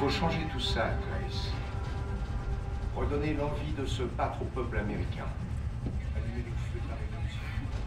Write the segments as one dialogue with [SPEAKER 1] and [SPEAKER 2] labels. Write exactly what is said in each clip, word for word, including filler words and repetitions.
[SPEAKER 1] faut changer tout ça, Grace. Redonner l'envie de se battre au peuple américain. Allumer le feu de la révolution.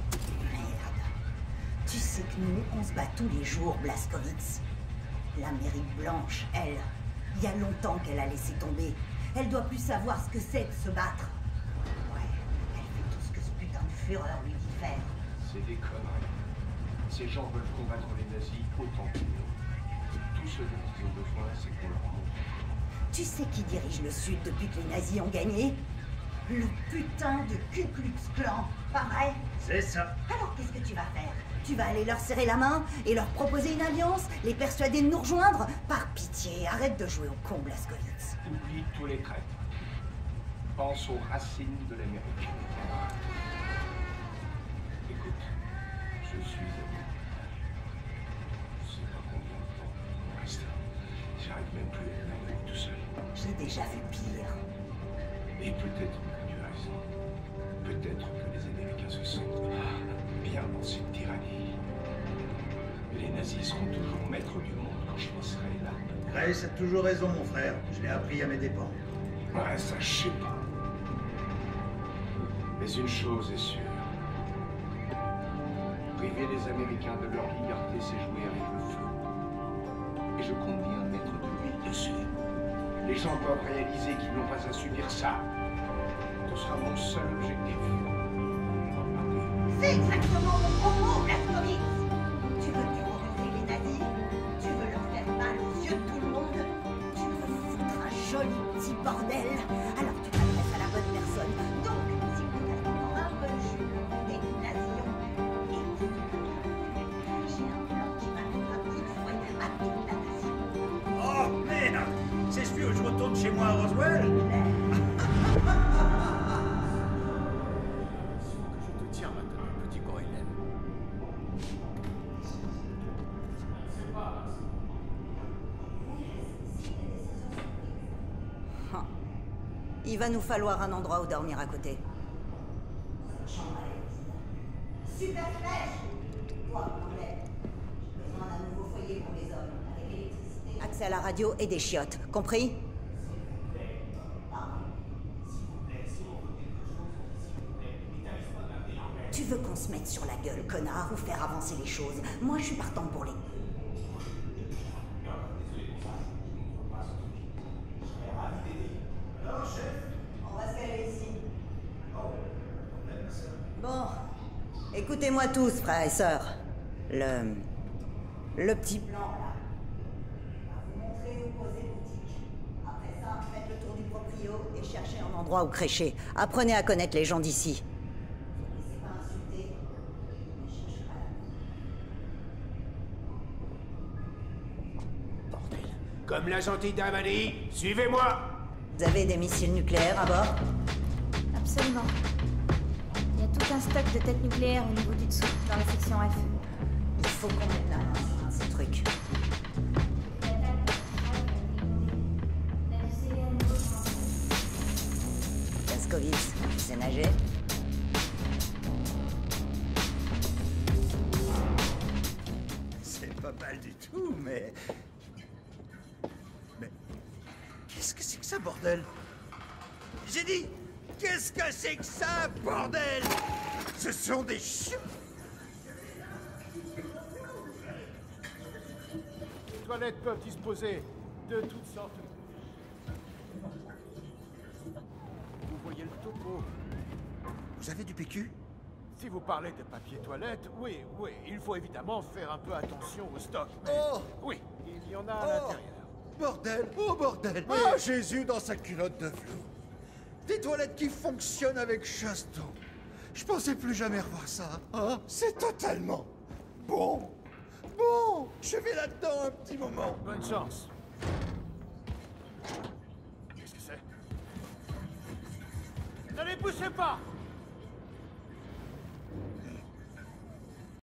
[SPEAKER 2] Merde. Tu sais que nous, on se bat tous les jours, Blazkowicz. L'Amérique blanche, elle, il y a longtemps qu'elle a laissé tomber. Elle doit plus savoir ce que c'est de se battre. Ouais, elle fait tout ce que ce putain de Führer lui dit faire.
[SPEAKER 1] C'est des conneries. Ces gens veulent combattre les nazis autant que nous. Tout ce dont ils ont besoin, c'est qu'on leur montre.
[SPEAKER 2] Tu sais qui dirige le Sud depuis que les nazis ont gagné? Le putain de Ku Klux Klan, pas vrai?
[SPEAKER 3] C'est ça.
[SPEAKER 2] Alors qu'est-ce que tu vas faire? Tu vas aller leur serrer la main et leur proposer une alliance? Les persuader de nous rejoindre? Par pitié, arrête de jouer au con, Blazkowicz.
[SPEAKER 1] Oublie tous les traîtres. Pense aux racines de l'Amérique. Écoute, je suis ami. Je sais pas combien de temps il me reste. J'arrive même plus à me mettre tout seul.
[SPEAKER 2] J'ai déjà vu pire.
[SPEAKER 1] Et peut-être que tu as raison. Peut-être que les Américains se sentent bien dans cette tyrannie. Les nazis seront toujours maîtres du monde quand je serai là.
[SPEAKER 3] Grace a toujours raison, mon frère. Je l'ai appris à mes dépens.
[SPEAKER 1] Ouais, ça, je sais pas. Mais une chose est sûre. Priver les Américains de leur liberté, c'est jouer avec le feu. Et je compte bien mettre de l'huile dessus. Les gens doivent réaliser qu'ils n'ont pas à subir ça. Ce sera mon seul objectif.
[SPEAKER 2] C'est exactement mon propos, Blazkowicz. Tu veux terroriser les nazis? Tu veux leur faire mal aux yeux de tout le monde? Tu veux foutre un joli petit bordel? Alors tu t'adresses à la bonne personne. Donc, si vous êtes encore un peu jus et que nous nazions, et j'ai un plan qui va mettre un coup de fouet à toute la nation.
[SPEAKER 3] Oh merde! C'est celui où je retourne chez moi à Roswell?
[SPEAKER 2] Il va nous falloir un endroit où dormir à côté. Super flèche! Toi, anglais. J'ai besoin d'un nouveau foyer pour les hommes, avec l'électricité. Accès à la radio et des chiottes, compris? Tu veux qu'on se mette sur la gueule, connard, ou faire avancer les choses? Moi, je suis partant pour les... Bon, écoutez-moi tous, frères et sœurs. Le... Le petit plan, là. Va vous montrer où poser boutique. Après ça, faites le tour du proprio et cherchez un endroit où crécher. Apprenez à connaître les gens d'ici. Vous ne laissez pas insulter. Ne cherchez pas la...
[SPEAKER 1] Bordel. Comme la gentille dame a dit, suivez-moi!
[SPEAKER 2] Vous avez des missiles nucléaires à bord?
[SPEAKER 4] Absolument. Il y a tout un stock de têtes nucléaires au niveau du dessous, dans la section F.
[SPEAKER 2] Il faut qu'on mette la main sur un de ces trucs. Blazkowicz, tu sais nager?
[SPEAKER 3] C'est pas mal du tout, mais... Mais... Qu'est-ce que c'est que ça, bordel? J'ai dit... Qu'est-ce que c'est que ça, bordel? Ce sont des chiots.
[SPEAKER 5] Les toilettes peuvent disposer de toutes sortes. Vous voyez le topo.
[SPEAKER 3] Vous avez du P Q?
[SPEAKER 5] Si vous parlez de papier toilette, oui, oui, il faut évidemment faire un peu attention au stock. Mais
[SPEAKER 3] Oh!
[SPEAKER 5] oui, il y en a à
[SPEAKER 3] Oh!
[SPEAKER 5] l'intérieur.
[SPEAKER 3] Bordel! Oh, bordel!
[SPEAKER 5] Oui.
[SPEAKER 3] Ah, Jésus dans sa culotte de velours! Des toilettes qui fonctionnent avec chasse-d'eau. Je pensais plus jamais revoir ça. Hein? C'est totalement bon. Bon, je vais là-dedans un petit moment.
[SPEAKER 5] Bonne chance. Qu'est-ce que c'est? Ne les poussez pas!